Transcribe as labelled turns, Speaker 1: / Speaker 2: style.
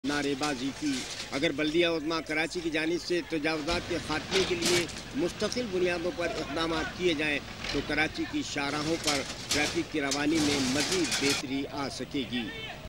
Speaker 1: नारेबाजी की। अगर बल्दिया उज़्मा कराची की जानिब से तजावुज़ात के खात्मे के लिए मुस्तकिल बुनियादों पर इक़दाम किए जाएँ तो कराची की शाहराहों पर ट्रैफिक की रवानी में मज़ीद बेहतरी आ सकेगी।